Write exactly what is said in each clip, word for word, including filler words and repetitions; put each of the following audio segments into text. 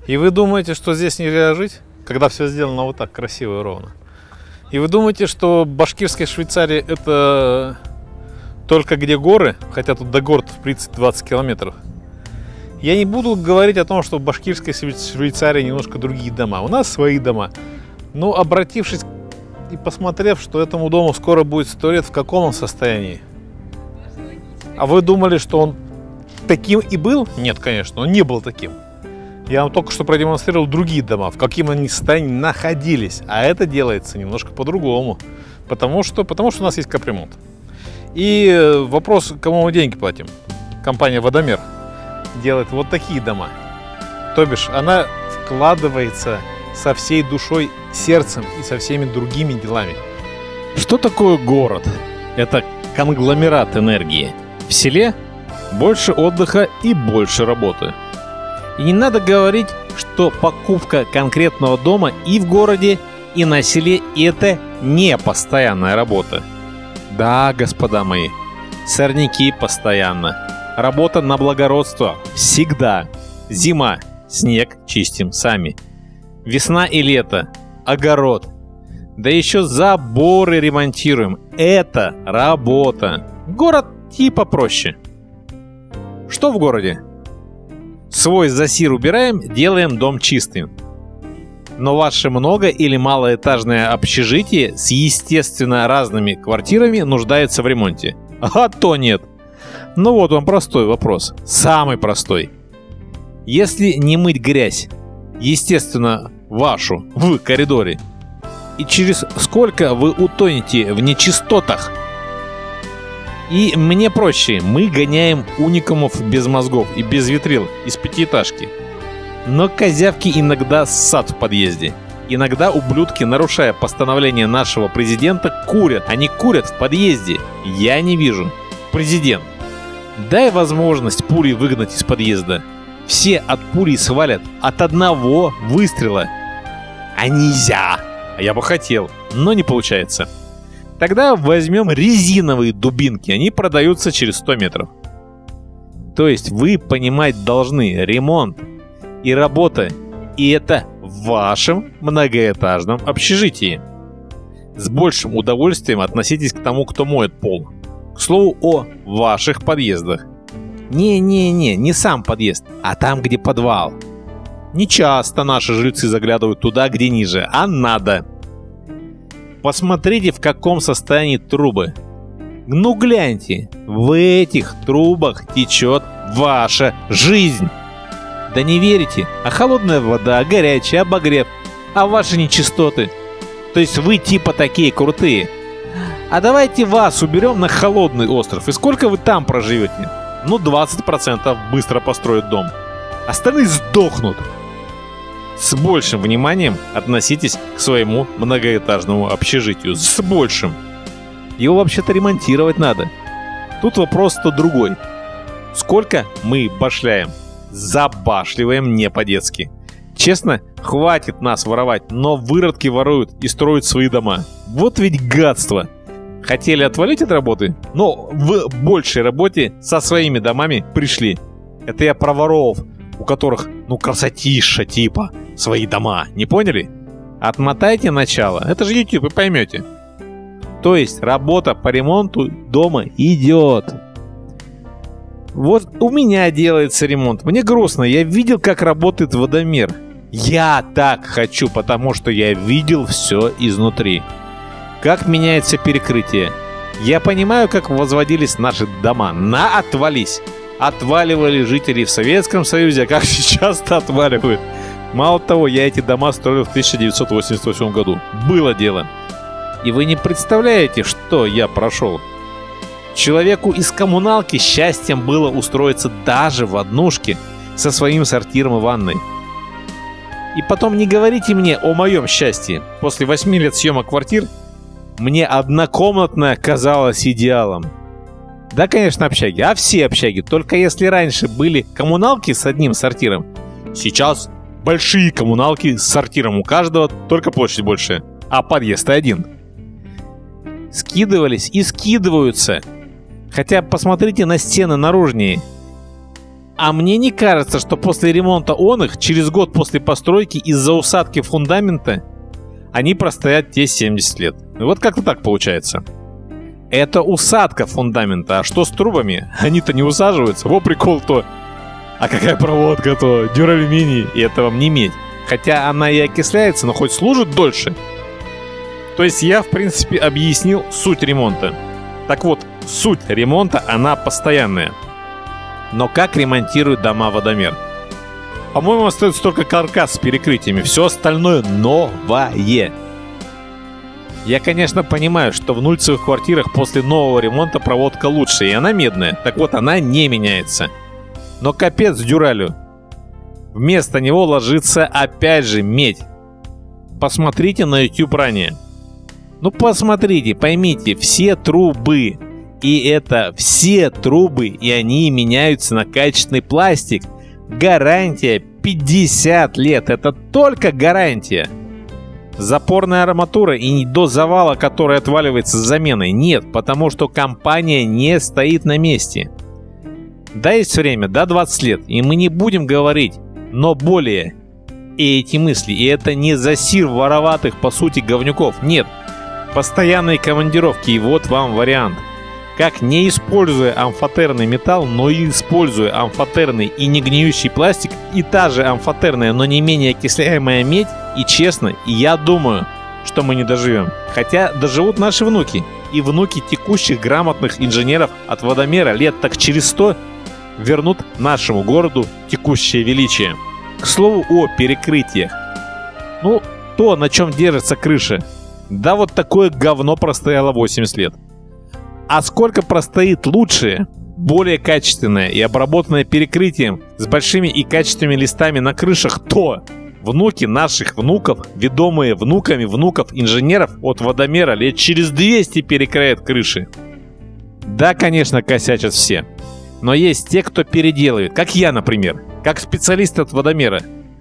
И вы думаете, что здесь нельзя жить, когда все сделано вот так красиво и ровно? И вы думаете, что башкирская Швейцария это только где горы, хотя тут до гор в принципе двадцать километров? Я не буду говорить о том, что в башкирской Швейцарии немножко другие дома. У нас свои дома. Но обратившись и посмотрев, что этому дому скоро будет сто лет, в каком он состоянии? А вы думали, что он таким и был? Нет, конечно, он не был таким. Я вам только что продемонстрировал другие дома, в каком они состоянии находились. А это делается немножко по-другому. Потому что, потому что у нас есть капремонт. И вопрос, кому мы деньги платим? Компания «Водомер» делает вот такие дома. То бишь, она вкладывается со всей душой, сердцем и со всеми другими делами. Что такое город? Это конгломерат энергии. В селе больше отдыха и больше работы. И не надо говорить, что покупка конкретного дома и в городе, и на селе – это не постоянная работа. Да, господа мои, сорняки постоянно. Работа на благородство всегда. Зима, снег чистим сами. Весна и лето, огород. Да еще заборы ремонтируем. Это работа. Город типа проще. Что в городе? Свой засир убираем, делаем дом чистым. Но ваше много- или малоэтажное общежитие с естественно разными квартирами нуждается в ремонте. А то нет. Ну вот вам простой вопрос. Самый простой. Если не мыть грязь, естественно, вашу, в коридоре, и через сколько вы утонете в нечистотах? И мне проще, мы гоняем уникумов без мозгов и без витрил из пятиэтажки. Но козявки иногда ссат в подъезде. Иногда ублюдки, нарушая постановление нашего президента, курят. Они курят в подъезде. Я не вижу. Президент, дай возможность пули выгнать из подъезда. Все от пули свалят от одного выстрела. А нельзя. А я бы хотел, но не получается. Тогда возьмем резиновые дубинки. Они продаются через сто метров. То есть вы понимать должны, ремонт и работа, и это в вашем многоэтажном общежитии. С большим удовольствием относитесь к тому, кто моет пол. К слову о ваших подъездах. Не-не-не, не сам подъезд, а там, где подвал. Не часто наши жильцы заглядывают туда, где ниже, а надо. Посмотрите, в каком состоянии трубы. Ну гляньте, в этих трубах течет ваша жизнь. Да не верите, а холодная вода, горячая, обогрев, а ваши нечистоты. То есть вы типа такие крутые. А давайте вас уберем на холодный остров, и сколько вы там проживете? Ну двадцать процентов быстро построят дом. Остальные сдохнут. С большим вниманием относитесь к своему многоэтажному общежитию. С большим. Его вообще-то ремонтировать надо. Тут вопрос-то другой. Сколько мы башляем? Забашливаем не по-детски. Честно, хватит нас воровать, но выродки воруют и строят свои дома. Вот ведь гадство. Хотели отвалить от работы, но в большей работе со своими домами пришли. Это я про воров, у которых, ну, красотища типа, свои дома. Не поняли? Отмотайте начало, это же YouTube, и поймете. То есть работа по ремонту дома идет. Вот у меня делается ремонт. Мне грустно, я видел, как работает водомер. Я так хочу, потому что я видел все изнутри. Как меняется перекрытие. Я понимаю, как возводились наши дома. На отвались. Отваливали жители в Советском Союзе, а как сейчас-то отваливают. Мало того, я эти дома строил в тысяча девятьсот восемьдесят восьмом году. Было дело. И вы не представляете, что я прошел. Человеку из коммуналки счастьем было устроиться даже в однушке со своим сортиром и ванной. И потом не говорите мне о моем счастье. После восьми лет съемок квартир мне однокомнатная казалась идеалом. Да, конечно, общаги, а все общаги. Только если раньше были коммуналки с одним сортиром, сейчас большие коммуналки с сортиром у каждого, только площадь больше, а подъезд один. Скидывались и скидываются. Хотя посмотрите на стены наружнее. А мне не кажется, что после ремонта он их, через год после постройки, из-за усадки фундамента, они простоят те семьдесят лет. Вот как-то так получается. Это усадка фундамента, а что с трубами? Они-то не усаживаются, во прикол-то. А какая проводка-то? Дюралюминий, и это вам не медь. Хотя она и окисляется, но хоть служит дольше. То есть я, в принципе, объяснил суть ремонта. Так вот, суть ремонта, она постоянная. Но как ремонтируют дома Водомер? По-моему, остается только каркас с перекрытиями. Все остальное новое. Я, конечно, понимаю, что в нульцевых квартирах после нового ремонта проводка лучше, и она медная. Так вот, она не меняется. Но капец дюралю. Вместо него ложится опять же медь. Посмотрите на YouTube ранее. Ну посмотрите, поймите, все трубы. И это все трубы, и они меняются на качественный пластик. Гарантия пятьдесят лет. Это только гарантия. Запорная арматура и не до завала, который отваливается с заменой. Нет, потому что компания не стоит на месте. Да, есть время, да, двадцать лет. И мы не будем говорить, но более. И эти мысли, и это не засир вороватых, по сути, говнюков. Нет, постоянные командировки, и вот вам вариант. Как, не используя амфотерный металл, но и используя амфотерный и не гниющий пластик, и та же амфотерная, но не менее окисляемая медь, и честно, я думаю, что мы не доживем. Хотя доживут наши внуки. И внуки текущих грамотных инженеров от Водомера лет так через сто вернут нашему городу текущее величие. К слову о перекрытиях. Ну, то, на чем держится крыша. Да вот такое говно простояло восемьдесят лет. А сколько простоит лучшее, более качественное и обработанное перекрытием с большими и качественными листами на крышах, то внуки наших внуков, ведомые внуками внуков инженеров от Водомера, лет через двести перекроят крыши. Да, конечно, косячат все. Но есть те, кто переделывает, как я, например, как специалист от Водомера.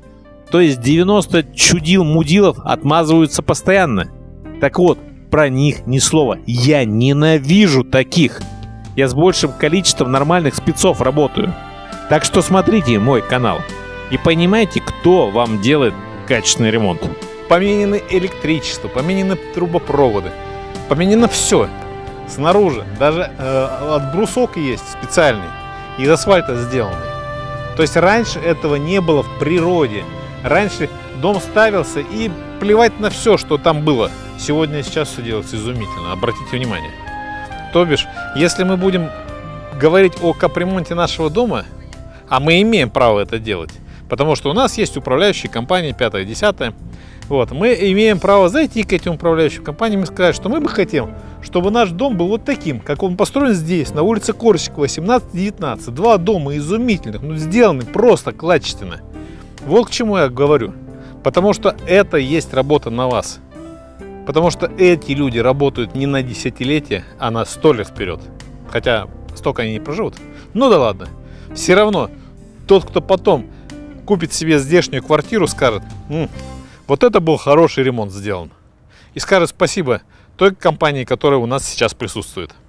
То есть девяносто чудил-мудилов отмазываются постоянно. Так вот, про них ни слова. Я ненавижу таких. Я с большим количеством нормальных спецов работаю. Так что смотрите мой канал и понимаете, кто вам делает качественный ремонт. Поменены электричество, поменены трубопроводы, поменено все. Снаружи даже э, от брусок есть специальный, из асфальта сделанный. То есть раньше этого не было в природе. Раньше дом ставился и плевать на все, что там было. Сегодня и сейчас все делается изумительно, обратите внимание. То бишь, если мы будем говорить о капремонте нашего дома, а мы имеем право это делать, потому что у нас есть управляющие компании пятое-десятое, вот, мы имеем право зайти к этим управляющим компаниям и сказать, что мы бы хотим, чтобы наш дом был вот таким, как он построен здесь, на улице Корсикова, семнадцать-девятнадцать. Два дома изумительных, ну, сделаны просто качественно. Вот к чему я говорю. Потому что это есть работа на вас. Потому что эти люди работают не на десятилетия, а на сто лет вперед. Хотя столько они не проживут. Ну да ладно. Все равно тот, кто потом купит себе здешнюю квартиру, скажет: М, вот это был хороший ремонт сделан. И скажет спасибо той компании, которая у нас сейчас присутствует.